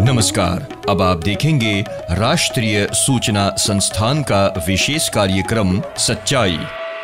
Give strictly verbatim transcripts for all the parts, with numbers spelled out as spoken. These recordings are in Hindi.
नमस्कार, अब आप देखेंगे राष्ट्रीय सूचना संस्थान का विशेष कार्यक्रम सच्चाई।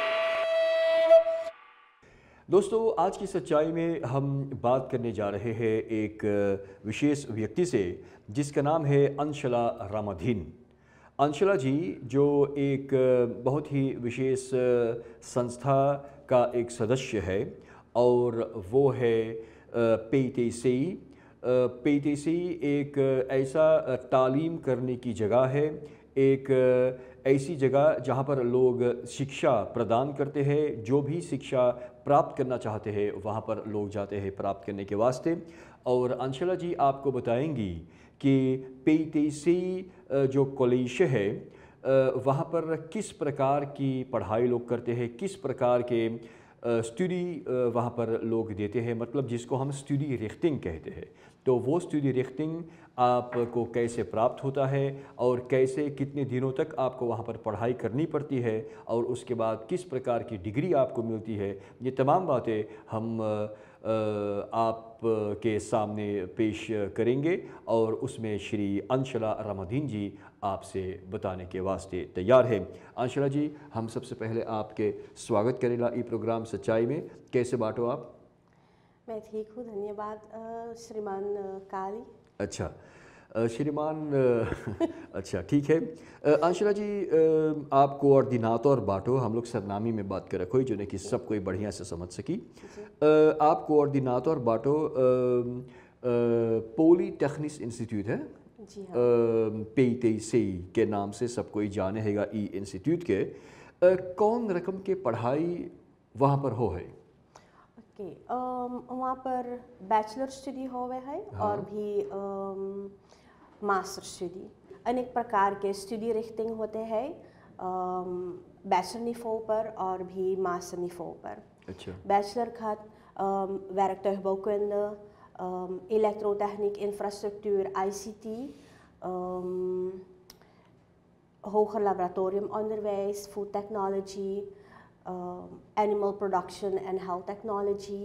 दोस्तों, आज की सच्चाई में हम बात करने जा रहे हैं एक विशेष व्यक्ति से जिसका नाम है अंशला रामाधीन। अंशला जी जो एक बहुत ही विशेष संस्था का एक सदस्य है और वो है पीटीसी। पीटीसी एक ऐसा तालीम करने की जगह है, एक ऐसी जगह जहाँ पर लोग शिक्षा प्रदान करते हैं। जो भी शिक्षा प्राप्त करना चाहते हैं वहाँ पर लोग जाते हैं प्राप्त करने के वास्ते। और अंशला जी आपको बताएंगी कि पीटीसी जो कॉलेज है वहाँ पर किस प्रकार की पढ़ाई लोग करते हैं, किस प्रकार के स्टडी वहाँ पर लोग देते हैं, मतलब जिसको हम स्टडी रिख्टिंग कहते हैं। तो वो स्टडी रिख्टिंग आपको कैसे प्राप्त होता है और कैसे कितने दिनों तक आपको वहाँ पर पढ़ाई करनी पड़ती है और उसके बाद किस प्रकार की डिग्री आपको मिलती है, ये तमाम बातें हम आप के सामने पेश करेंगे और उसमें श्री अंशला रामाधीन जी आपसे बताने के वास्ते तैयार है। अंशला जी, हम सबसे पहले आपके स्वागत करेला ई प्रोग्राम सच्चाई में। कैसे बाटो आप? मैं ठीक हूँ, धन्यवाद श्रीमान काली। अच्छा श्रीमान अच्छा ठीक है। अंशला जी आप कोऑर्डिनाटर बाटो, हम लोग सरनामी में बात कर रखो जो कि सब कोई बढ़िया से समझ सकी। आप कोऑर्डिनाटर बाटो पॉलीटेक्निक इंस्टीट्यूट है जी हाँ। पीटीसी के नाम से सब कोई जाने हैगा ई इंस्टीट्यूट के। कौन रकम के पढ़ाई वहाँ पर हो है? ओके, वहाँ पर बैचलर स्टडी होवे है। हाँ। और भी मास्टर स्टडी, अनेक प्रकार के स्टडी रिख्टिंग होते हैं बैचलर निफो पर और भी मास्टर निफो पर। अच्छा। बैचलर खात werktuigbouwkunde, elektrotechniek, infrastructuur, I C T, um, hoger laboratoriumonderwijs, food technology, um, animal production and health technology,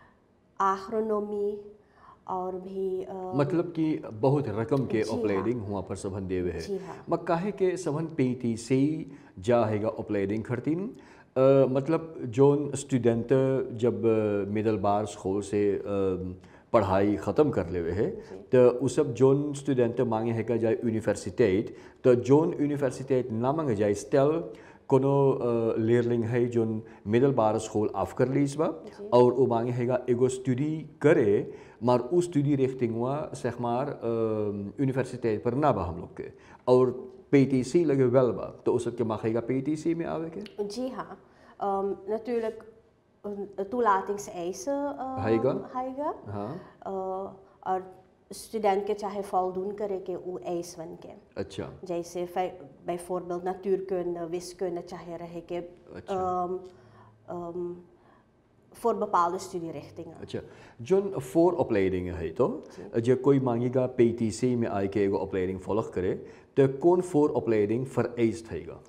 agronomie और भी uh, मतलब कि बहुत रकम के ऑपरेडिंग हुआ पर सबन देवे है। जी हाँ। मग काहे के सबन पीटीसी जा हैगा ऑपरेडिंग खरतीन। Uh, मतलब जोन स्टूडेंट जब मिडल बार स्कूल से uh, पढ़ाई ख़त्म कर लेवे है तो उस सब जोन स्टूडेंट मांगे है का जाए यूनिवर्सिटेट, तो जोन यूनिवर्सिटेट ना मांगे जाए स्टेल कोनो लेयरलिंग है जोन मिडल बार स्कूल ऑफ कर ली इस बार और वो मांगे हैगा एगो स्टडी करे मार उस स्टडी रिख्टिंग हुआ सेखमार यूनिवर्सिटेट पर ना बा हम लोग के और पीटीसी लगे वेल बा, तो उस सबके मांगेगा पीटीसी में आवे के? जी हाँ, um, natuurlijk toelatingseisen uh, हैगा। हाँ। uh, और स्टूडेंट के चाहे voldoen करे के वो eis वन के। अच्छा। जैसे bijvoorbeeld natuurkunde, wiskunde चाहे रहे के अच्छा। um, um, voor bepaalde studierichtingen। अच्छा, जोन फोर opleidingen है तो जो कोई मांगेगा पीटीसी में आए के एगो opleiding volg करे तो कौन फोर opleiding vereist हैगा?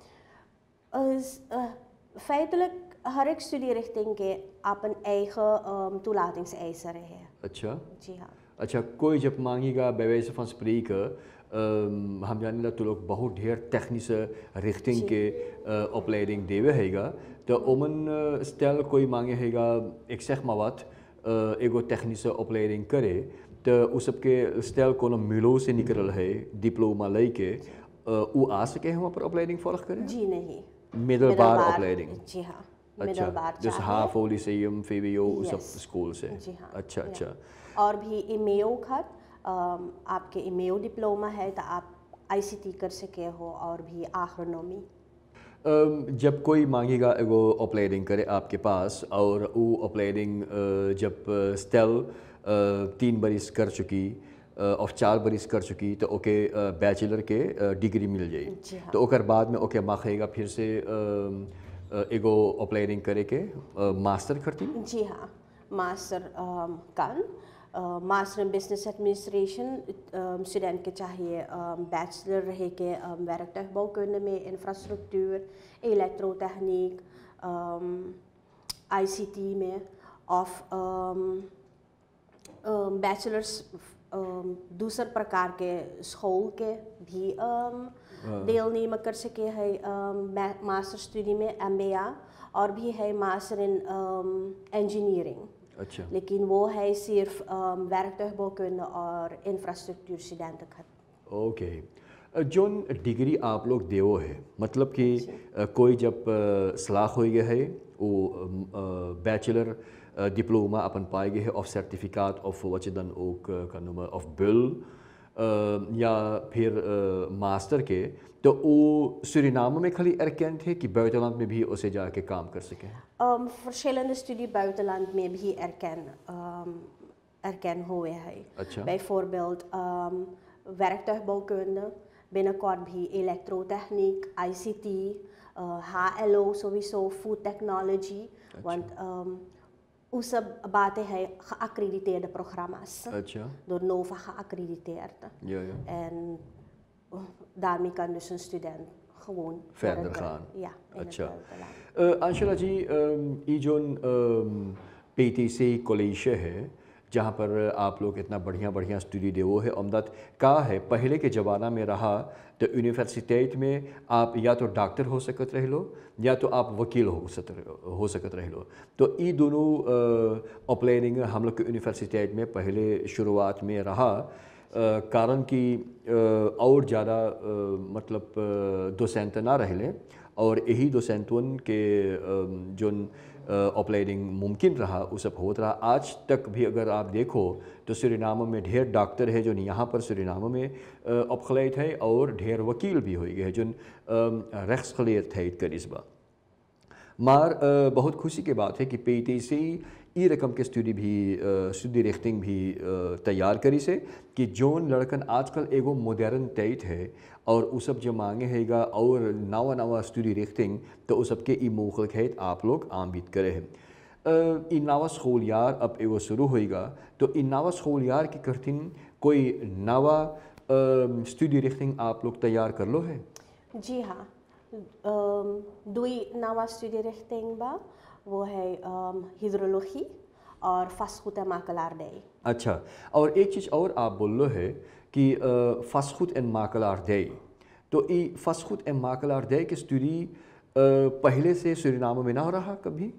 uh, feitelijk हर एक studierichting के अपन eigen um, toelatingseisen रहे। अच्छा। जी हाँ। अच्छा, कोई जब मांगेगा bij wijze van spreken um, हम जाने ला तो लोग बहुत ढेर technische richting के uh, opleiding देवे हैगा, तो ओमन uh, stel कोई मांगे हैगा एक zeg maar wat uh, एगो technische opleiding करे तो उस सबके stel कोनो मिलो से निकल है डिप्लोमा लेके वो आ सके हैं वहाँ पर opleiding volg करे? जी नहीं, middelbare opleiding। जी हाँ, अच्छा, dus HAVO, Lyceum, V W O उस सब स्कूल से। जी हाँ। अच्छा अच्छा। और भी इमेओ खत आपके इमेओ डिप्लोमा है तो आप आईसीटी कर सके हो और भी आग्रोनॉमी। जब कोई मांगेगा एगो ऑपरेडिंग करे आपके पास और वो ऑपरेडिंग जब स्टेल तीन बरिस कर चुकी और चार बरिस कर चुकी तो ओके बैचलर के डिग्री मिल जाए। हाँ। तो ओकर बाद में ओके मांगेगा फिर से एगो ऑपरेडिंग करे के मास्टर करती? जी हाँ, master kan master in business administration student के चाहिए बैचलर रहे के werktuigbouwkunde में इंफ्रास्ट्रक्चर, इलेक्ट्रोटेक्निक, आईसीटी में ऑफ बैचलर्स um, दूसर प्रकार के school के भी um, deelnemen कर सके है um, master studie में M B A और भी है master in um, engineering. अच्छा, लेकिन वो है सिर्फ um, werktuigbouwkunde और infrastructuur studenten का। ओके। जोन डिग्री आप लोग देवो है मतलब कि अ, कोई जब अ, सलाह हो गया है वो बैचलर डिप्लोमा अपन पाए गए है ऑफ सर्टिफिकेट ऑफ वचदन ओक का नंबर ऑफ बिल या फिर मास्टर के, तो वो सुरिनाम में खाली erkend है कि buitenland में भी उसे जाके काम कर सकें? Um, verschillende studie buitenland में भी erken, um, erken हुए हैं। अच्छा। Bijvoorbeeld um, werktuigbouwkunde, binnenkort भी elektrotechniek, I C T, uh, H L O sowieso, food technology, want um, hoe सब बातें हैं geaccrediteerde programma's. अच्छा, Door Nova geaccrediteerd. ja, ja. En uh, daarmee kan dus een student gewoon Verder naar het gaan. bui- Ja, in अच्छा। het buitenland. अंशुला जी, ये जो पी टी सी कॉलेज है जहाँ पर आप लोग इतना बढ़िया बढ़िया स्टडी देवो है अमदाद का है, पहले के ज़माना में रहा तो यूनिवर्सिटेट में आप या तो डॉक्टर हो सकत रह लो या तो आप वकील हो सकत हो सकत रह लो। तो ये दोनों अपलाइनिंग हम लोग के यूनिवर्सिटेट में पहले शुरुआत में रहा, Uh, कारण कि uh, और ज़्यादा uh, मतलब दोसेंत ना रहले और यही दोसेंतवन के uh, जो अपलाइडिंग मुमकिन रहा वो सब होता रहा। आज तक भी अगर आप देखो तो सुरिनाम में ढेर डॉक्टर है जो यहाँ पर सुरिनाम में अपखलेत है और ढेर वकील भी हो गए हैं जो रेक्सखलेत है करिश्मा मार uh, बहुत खुशी की बात है कि पी टी सी ई रकम के स्टडी भी स्टडी रिख्तिंग भी uh, तैयार करी से कि जोन लड़कन आजकल एगो मॉडर्न तैत है और उस सब जो मांगे हैगा और नवा नवा स्टडी रिख्तिंग तो उस सब के ई मौक़ खैत आप लोग आमबित करे हैं। uh, इन नवा स्कूल यार अब एगो शुरू होएगा तो इन नवा स्कूल यार की करतिन कोई नवा स्टडी रिख्तिंग आप लोग तैयार कर लो है? जी हाँ, um, दोई नवा studierichting बा, वो है um, hydrologie और vastgoed en makelaardij. अच्छा, और एक चीज़ और आप बोल लो है कि vastgoed en makelaardij, तो ये vastgoed en makelaardij की स्टडी पहले से सुरिनाम में ना हो रहा कभी?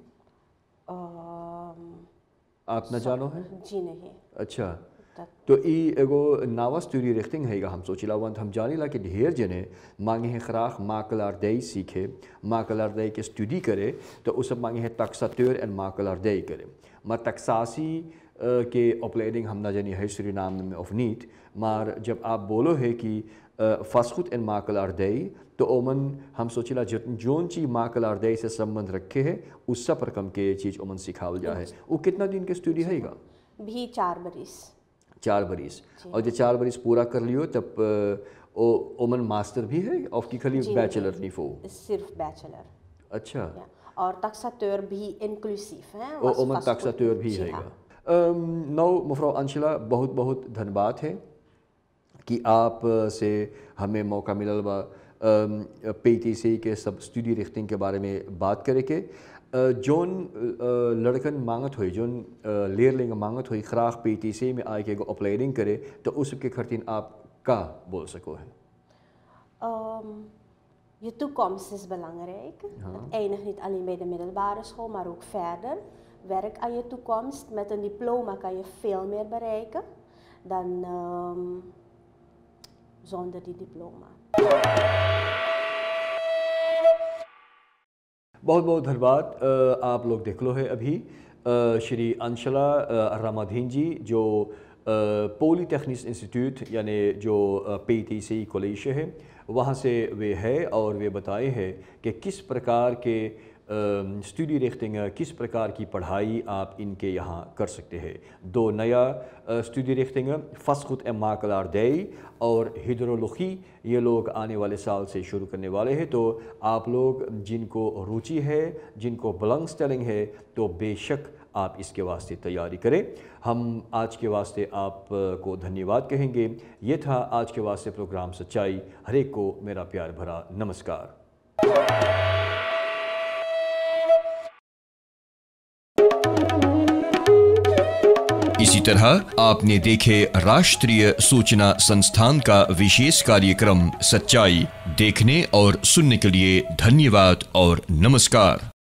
Um, आप न जानो है? जी नहीं। अच्छा, तब तो ये एगो नवा स्टडी रिख्तिंग हैगा हम सोचिला वंत हम जानी ला कि ढेर जने मांगे हैं खराख makelaardij सीखे, makelaardij के स्टडी करे तो उस सब मांगे हैं taxateur en makelaardij करे। maar taxatie uh, के opleiding हम ना जानी है सुरिनाम में of niet, maar जब आप बोलो है कि vastgoed en makelaardij तो ओमन हम सोचिला जोन ची makelaardij से संबंध रखे है उस सब रकम के चीज़ ओमन सिखावल जा है। वो कितना दिन के स्टडी हैगा? भी चार बरिस। चार बरिस, और जब चार बरिस पूरा कर लियो तब ओ ओमन मास्टर भी है और की खाली बैचलर नहीं फो? सिर्फ बैचलर। अच्छा, या, और taxateur भी इंक्लूसिव है। ओ ओमन taxateur भी हैगा। नौ मफ्रो अंशुला बहुत बहुत धन्यवाद है कि आप से हमें मौका मिलल बा पी टी सी के सब स्टडी रिख्तिंग के बारे में बात करे के। जोन लड़कन मांगत हुई जोन लेरलिंग मांगत हुई खराख पी टी सी में आए के अपलाइडिंग करे तो उसके खर्तिन आप का बोल सको है? Um, je toekomst is belangrijk. Ja. Het eindigt niet alleen bij de middelbare school, maar ook verder. Werk aan je toekomst. Met een diploma kan je veel meer bereiken dan um, zonder die diploma. बहुत बहुत धन्यवाद। आप लोग देख लो है अभी श्री अंशला रामाधीन जी जो पॉलीटेक्निक इंस्टीट्यूट यानी जो पी टी सी कॉलेज है वहाँ से वे है और वे बताए हैं कि किस प्रकार के स्टडी रिख्तिंग किस प्रकार की पढ़ाई आप इनके यहाँ कर सकते हैं। दो नया स्टडी रिख्तिंग vastgoed en makelaardij और हिड्रोलॉजी ये लोग आने वाले साल से शुरू करने वाले हैं। तो आप लोग जिनको रुचि है जिनको belangstelling है तो बेशक आप इसके वास्ते तैयारी करें। हम आज के वास्ते आप को धन्यवाद कहेंगे। ये था आज के वास्ते प्रोग्राम सच्चाई। हर एक को मेरा प्यार भरा नमस्कार। इसी तरह आपने देखे राष्ट्रीय सूचना संस्थान का विशेष कार्यक्रम सच्चाई। देखने और सुनने के लिए धन्यवाद और नमस्कार।